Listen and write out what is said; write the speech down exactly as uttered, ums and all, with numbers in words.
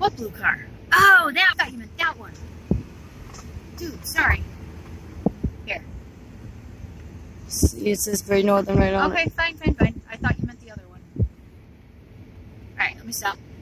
What blue car? Oh, that, I thought you meant that one. Dude, sorry. Here. See, it says Great Northern right on it. Okay, fine, fine, fine. I thought you meant the other one. Alright, let me stop.